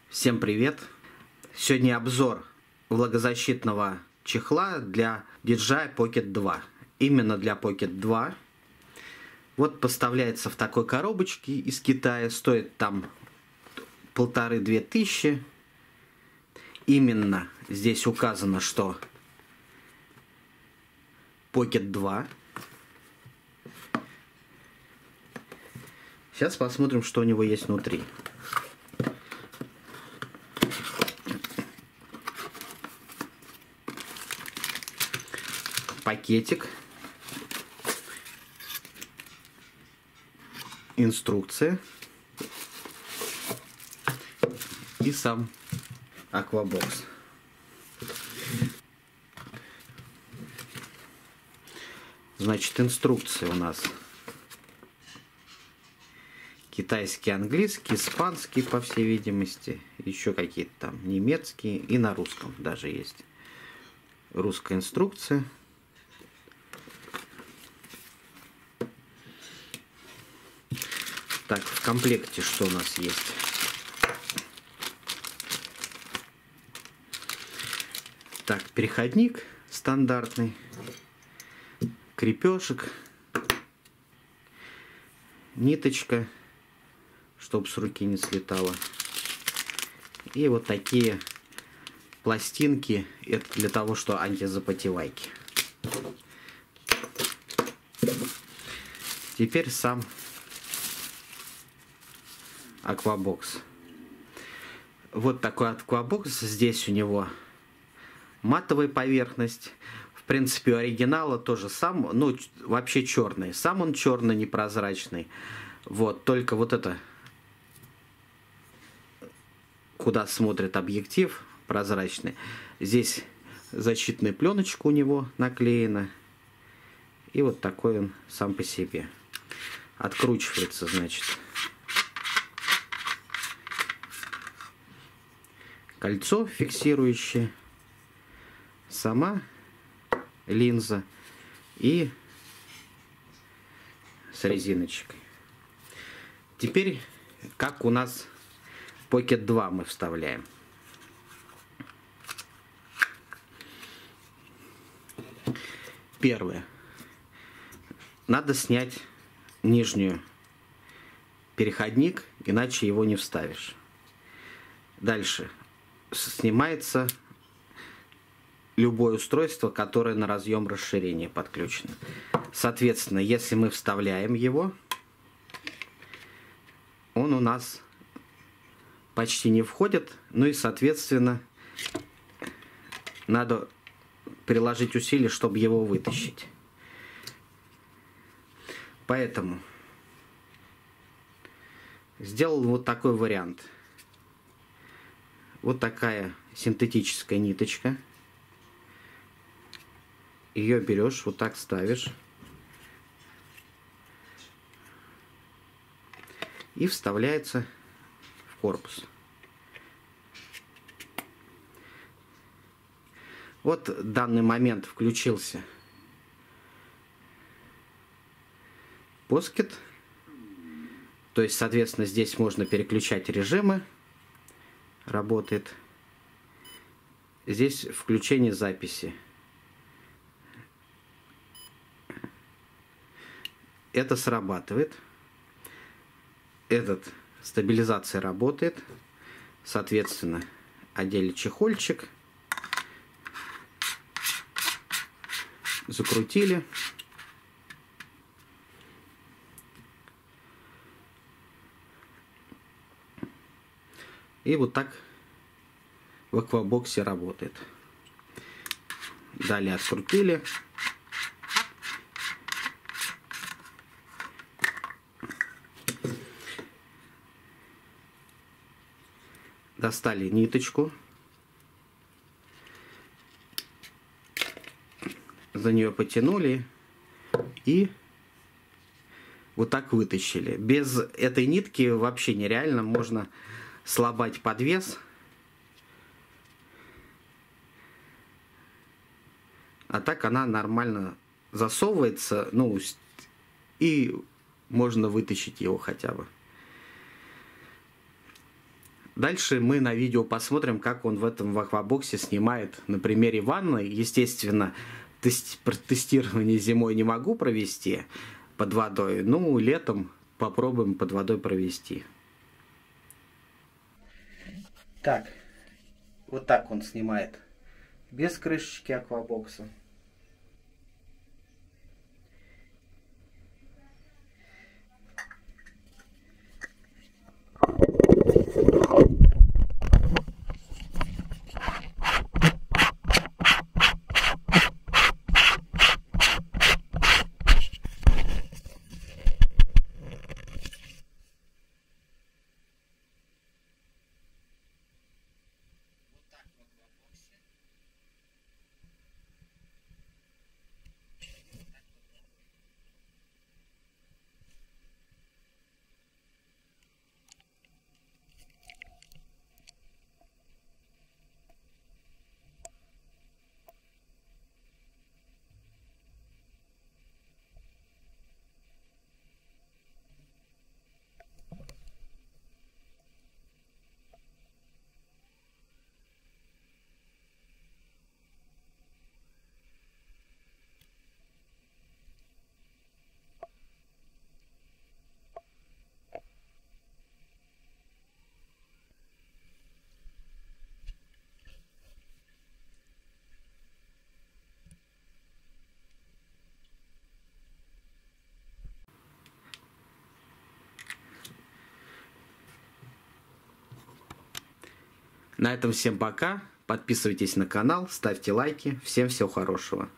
Всем привет! Сегодня обзор влагозащитного чехла для DJI Pocket 2. Именно для Pocket 2. Вот поставляется в такой коробочке из Китая. Стоит там 1500–2000 тысячи. Именно здесь указано, что Pocket 2. Сейчас посмотрим, что у него есть внутри. Пакетик, инструкция и сам аквабокс. Значит, инструкция у нас китайский, английский, испанский, по всей видимости, еще какие-то там немецкие, и на русском даже есть русская инструкция. Так, в комплекте что у нас есть? Так, переходник стандартный, крепежек, ниточка, чтобы с руки не слетало. И вот такие пластинки, это для того, что антизапотевайки. Теперь сам аквабокс. Вот такой аквабокс. Здесь у него матовая поверхность. В принципе, у оригинала тоже сам, ну, вообще черный. Сам он черный, непрозрачный. Вот, только вот это, куда смотрит объектив, прозрачный. Здесь защитная пленочка у него наклеена. И вот такой он сам по себе. Откручивается, значит, кольцо фиксирующее, сама линза и с резиночкой. Теперь, как у нас Pocket 2 мы вставляем. Первое. Надо снять нижнюю переходник, иначе его не вставишь. Дальше. Снимается любое устройство, которое на разъем расширения подключено. Соответственно, если мы вставляем его, он у нас почти не входит. Ну и, соответственно, надо приложить усилия, чтобы его вытащить. Поэтому сделал вот такой вариант. Вот такая синтетическая ниточка. Ее берешь, вот так ставишь. И вставляется в корпус. Вот в данный момент включился Pocket. То есть, соответственно, здесь можно переключать режимы. Работает. Здесь включение записи. Это срабатывает. Этот стабилизация работает. Соответственно, одели чехольчик. Закрутили. И вот так в аквабоксе работает. Далее открутили. Достали ниточку. За нее потянули. И вот так вытащили. Без этой нитки вообще нереально. Можно слабать подвес. А так она нормально засовывается. Ну, и можно вытащить его хотя бы. Дальше мы на видео посмотрим, как он в этом в аквабоксе снимает на примере ванны. Естественно, тестирование зимой не могу провести под водой. Ну, летом попробуем под водой провести. Так, вот так он снимает без крышечки аквабокса. На этом всем пока. Подписывайтесь на канал, ставьте лайки. Всем всего хорошего.